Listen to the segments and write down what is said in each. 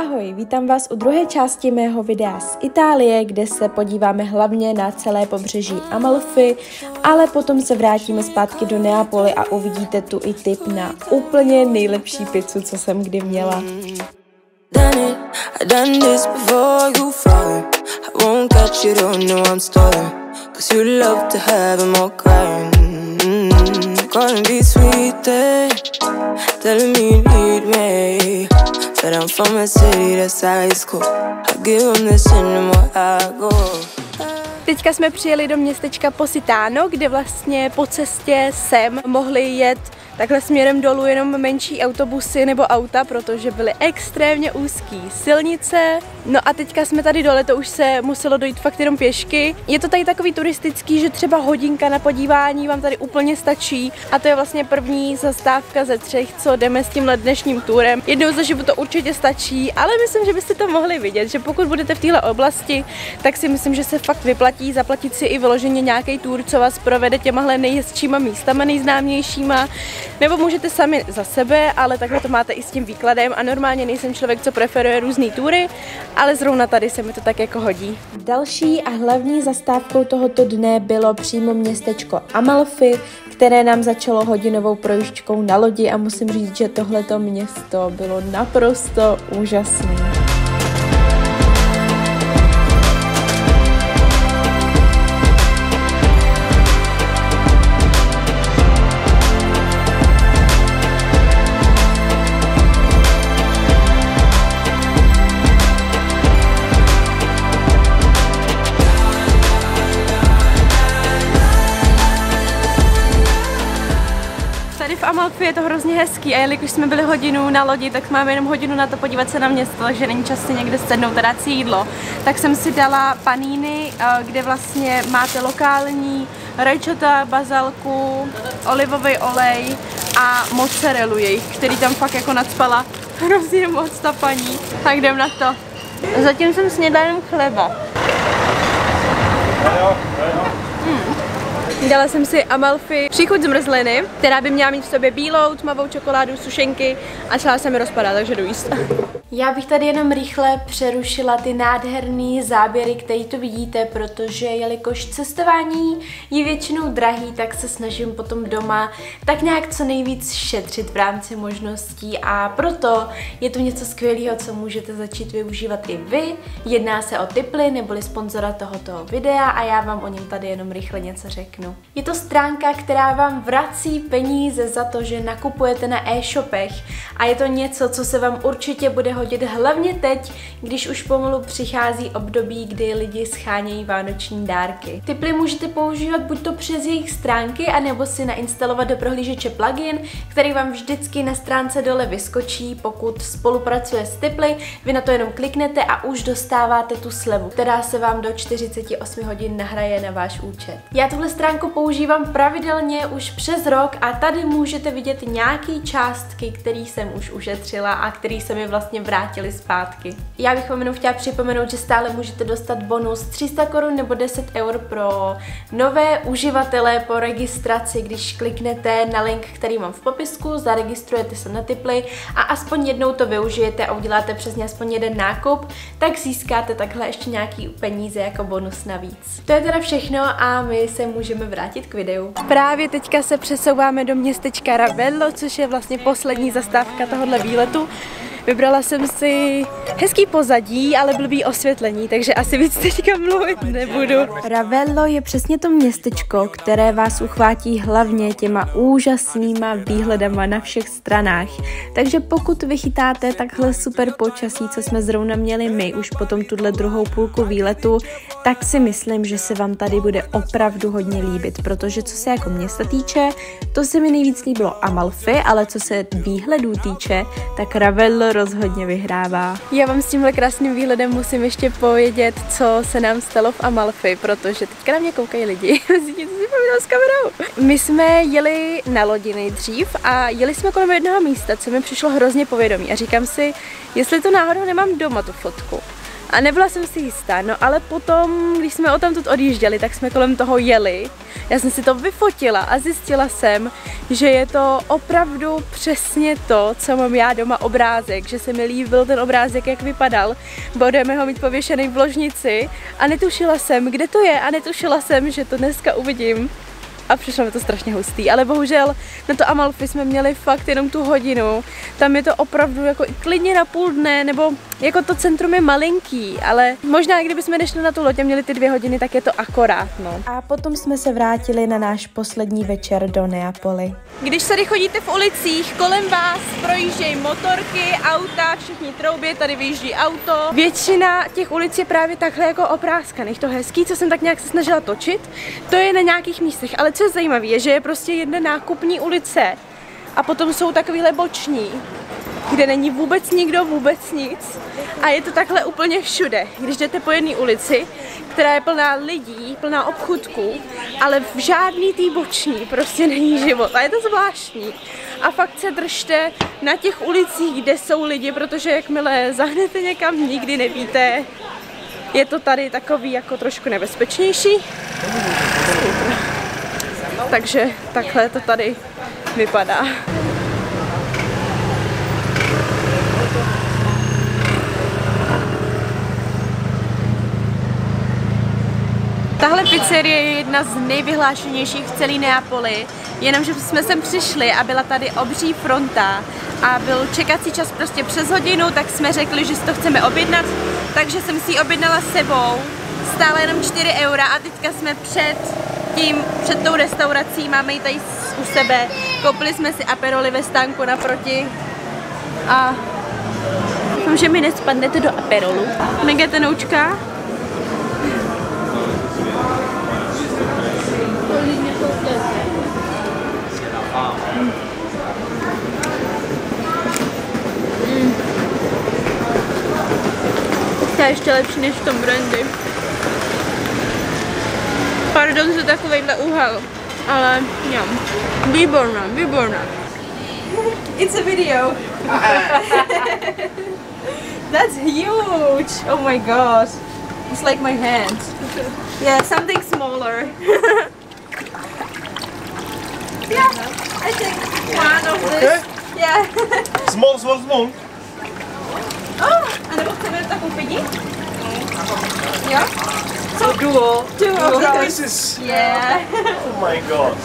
Ahoj, vítám vás u druhé části mého videa z Itálie, kde se podíváme hlavně na celé pobřeží Amalfy, ale potom se vrátíme zpátky do Neapoly a uvidíte tu i tip na úplně nejlepší pizzu, co jsem kdy měla. But I'm from a city that's high school. I give them this and the more I go. Teďka jsme přijeli do městečka Positano, kde vlastně po cestě sem mohli jet takhle směrem dolů jenom menší autobusy nebo auta, protože byly extrémně úzký silnice. No a teďka jsme tady dole, to už se muselo dojít fakt jenom pěšky. Je to tady takový turistický, že třeba hodinka na podívání vám tady úplně stačí a to je vlastně první zastávka ze 3, co jdeme s tímhle dnešním turem. Jednou za život to určitě stačí, ale myslím, že byste to mohli vidět, že pokud budete v téhle oblasti, tak si myslím, že se fakt vyplatí zaplatit si i vyloženě nějaký tour, co vás provede těmahle nejhezčíma místama, nejznámějšíma. Nebo můžete sami za sebe, ale takhle to máte i s tím výkladem a normálně nejsem člověk, co preferuje různý tury, ale zrovna tady se mi to tak jako hodí. Další a hlavní zastávkou tohoto dne bylo přímo městečko Amalfy, které nám začalo hodinovou projížďkou na lodi a musím říct, že tohleto město bylo naprosto úžasné. V Amalfy je to hrozně hezký a jelikož jsme byli hodinu na lodi, tak máme jenom hodinu na to podívat se na město, takže není čas si někde sednout a dát si jídlo. Tak jsem si dala panini, kde vlastně máte lokální rajčata, bazalku, olivový olej a mozzarellu jejich, který tam fakt jako nacpala hrozně moc ta paní. Tak jdem na to. Zatím jsem snědla jenom chleba. Dala jsem si Amalfy příchuť zmrzliny, která by měla mít v sobě bílou, tmavou čokoládu, sušenky a celá se mi rozpadá, takže jdu jíst. Já bych tady jenom rychle přerušila ty nádherné záběry, které tu vidíte, protože jelikož cestování je většinou drahý, tak se snažím potom doma tak nějak co nejvíc šetřit v rámci možností a proto je tu něco skvělého, co můžete začít využívat i vy. Jedná se o Tiply neboli sponzora tohoto videa a já vám o něm tady jenom rychle něco řeknu. Je to stránka, která vám vrací peníze za to, že nakupujete na e-shopech a je to něco, co se vám určitě bude hodit hlavně teď, když už pomalu přichází období, kdy lidi schánějí vánoční dárky. Tiply můžete používat buď to přes jejich stránky, anebo si nainstalovat do prohlížeče plugin, který vám vždycky na stránce dole vyskočí, pokud spolupracuje s Tiply. Vy na to jenom kliknete a už dostáváte tu slevu, která se vám do 48 hodin nahraje na váš účet. Já tuhle stránku používám pravidelně už přes rok a tady můžete vidět nějaký částky, které jsem už ušetřila a které se mi vlastně vrátily zpátky. Já bych vám jenom chtěla připomenout, že stále můžete dostat bonus 300 korun nebo 10 eur pro nové uživatele po registraci, když kliknete na link, který mám v popisku, zaregistrujete se na Tiply a aspoň jednou to využijete a uděláte přesně aspoň jeden nákup, tak získáte takhle ještě nějaký peníze jako bonus navíc. To je teda všechno a my se můžeme vrátit k videu. Právě teďka se přesouváme do městečka Ravello, což je vlastně poslední zastávka tohohle výletu. Vybrala jsem si hezký pozadí, ale blbý osvětlení, takže asi víc teďka mluvit nebudu. Ravello je přesně to městečko, které vás uchvátí hlavně těma úžasnýma výhledama na všech stranách. Takže pokud vychytáte takhle super počasí, co jsme zrovna měli my už potom tuhle druhou půlku výletu, tak si myslím, že se vám tady bude opravdu hodně líbit, protože co se jako města týče, to se mi nejvíc líbilo Amalfy, ale co se výhledů týče, tak Ravello rozhodně vyhrává. Já vám s tímhle krásným výhledem musím ještě povědět, co se nám stalo v Amalfy, protože teďka na mě koukají lidi. Myslíte, co si povídám s kamerou? My jsme jeli na lodi nejdřív a jeli jsme kolem jednoho místa, co mi přišlo hrozně povědomí a říkám si, jestli to náhodou nemám doma tu fotku. A nebyla jsem si jistá, no ale potom, když jsme odtamtud odjížděli, tak jsme kolem toho jeli. Já jsem si to vyfotila a zjistila jsem, že je to opravdu přesně to, co mám já doma obrázek, že se mi líbil ten obrázek, jak vypadal. Budeme ho mít pověšený v ložnici a netušila jsem, kde to je a netušila jsem, že to dneska uvidím. A přišlo mi to strašně hustý, ale bohužel na to Amalfi jsme měli fakt jenom tu hodinu. Tam je to opravdu jako i klidně na půl dne, nebo jako to centrum je malinký, ale možná kdybychom nešli na tu loď a měli ty 2 hodiny, tak je to akorát, no. A potom jsme se vrátili na náš poslední večer do Neapoli. Když tady chodíte v ulicích, kolem vás projíždějí motorky, auta, všichni troubí, tady vyjíždí auto. Většina těch ulic je právě takhle jako opráskaných. To hezký, co jsem tak nějak se snažila točit, to je na nějakých místech, ale co je zajímavé, je, že je prostě jedna nákupní ulice a potom jsou takovýhle boční, kde není vůbec nikdo, vůbec nic a je to takhle úplně všude. Když jdete po jedné ulici, která je plná lidí, plná obchůdků, ale v žádný tý boční prostě není život a je to zvláštní. A fakt se držte na těch ulicích, kde jsou lidi, protože jakmile zahnete někam, nikdy nevíte. Je to tady takový jako trošku nebezpečnější. Takže takhle to tady vypadá. Tahle pizzerie je jedna z nejvyhlášenějších v celé Neapoli, jenomže jsme sem přišli a byla tady obří fronta a byl čekací čas prostě přes hodinu, tak jsme řekli, že si to chceme objednat, takže jsem si ji objednala s sebou, stále jenom 4 € a teďka jsme před tou restaurací, máme ji tady u sebe, koupili jsme si aperoli ve stánku naproti a doufám, že mi nespadnete do aperolu. Mega tenoučka. To je ještě lepší než v tom brandy. Pardon za takovejhle úhel, ale jo, výborná, výborná. It's a video. That's huge. Oh my god. It's like my hand. Yeah, something smaller. Yeah, I think one of this. Okay. Yeah. Small, small, small. Oh, a nebo chceme takovou pidi? Jo? So duo. This is... Yeah. Oh my god.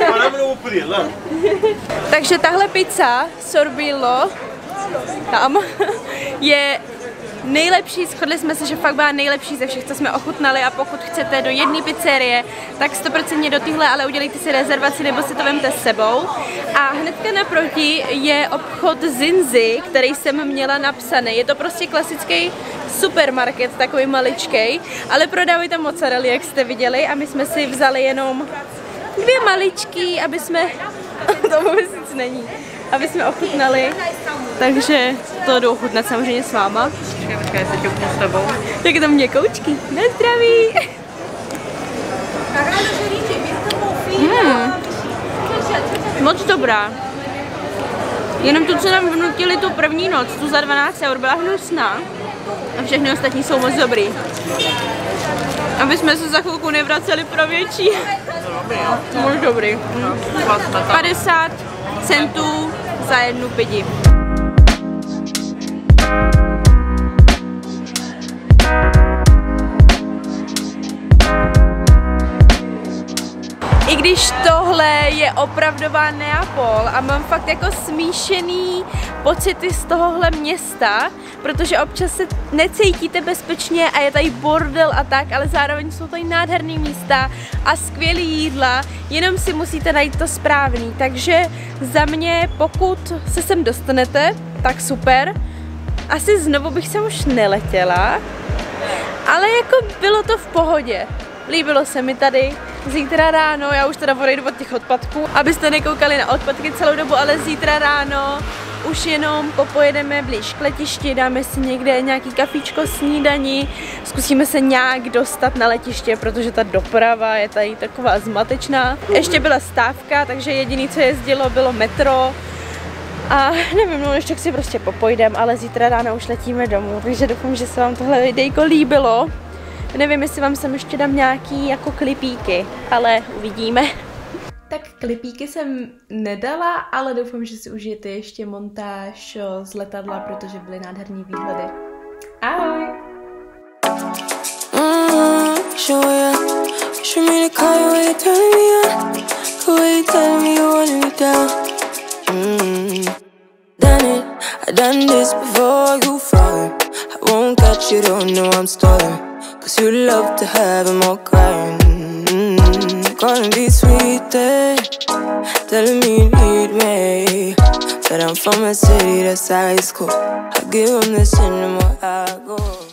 Takže tahle pizza Sorbillo tam je nejlepší, shodli jsme se, že fakt byla nejlepší ze všech, co jsme ochutnali, a pokud chcete do jedné pizzerie, tak 100% do téhle, ale udělejte si rezervaci nebo si to vemte s sebou. A hnedka naproti je obchod Zinzi, který jsem měla napsaný. Je to prostě klasický supermarket, takový maličkej, ale prodávají tam mozzarelli, jak jste viděli, a my jsme si vzali jenom 2 maličký, aby jsme, to vůbec nic není, aby jsme ochutnali, takže to jdu ochutnat samozřejmě s váma. Počkej, se ťuknu s tebou. Tak tam měkoučky, na zdraví! Moc dobrá. Jenom tu, co nám vnutili tu první noc, tu za 12 €, byla hnusná. A všechny ostatní jsou moc dobrý. Aby jsme se za chvilku nevraceli pro větší. Moc dobrý. 50 centů za jednu pidi. I když tohle je opravdová Neapol a mám fakt jako smíšený pocity z tohohle města, protože občas se necítíte bezpečně a je tady bordel a tak, ale zároveň jsou tady nádherný místa a skvělý jídla, jenom si musíte najít to správný. Takže za mě, pokud se sem dostanete, tak super. Asi znovu bych sem už neletěla, ale jako bylo to v pohodě. Líbilo se mi tady. Zítra ráno, já už teda odejdu od těch odpadků, abyste nekoukali na odpadky celou dobu, ale zítra ráno už jenom popojedeme blíž k letišti, dáme si někde nějaký kafíčko, snídani, zkusíme se nějak dostat na letiště, protože ta doprava je tady taková zmatečná. Ještě byla stávka, takže jediné, co jezdilo, bylo metro A nevím, no ještě si prostě popojdem, ale zítra ráno už letíme domů, takže doufám, že se vám tohle videjko líbilo. Nevím, jestli vám sem ještě dám nějaký jako klipíky, ale uvidíme. Tak klipíky jsem nedala, ale doufám, že si užijete ještě montáž z letadla, protože byly nádherný výhledy. Ahoj! I done this before you fall. I won't catch you, don't know I'm stalling. Cause you love to have them all crying. Calling me sweeter, telling me you need me. But I'm from a city that's high school. I give them this anymore, I go.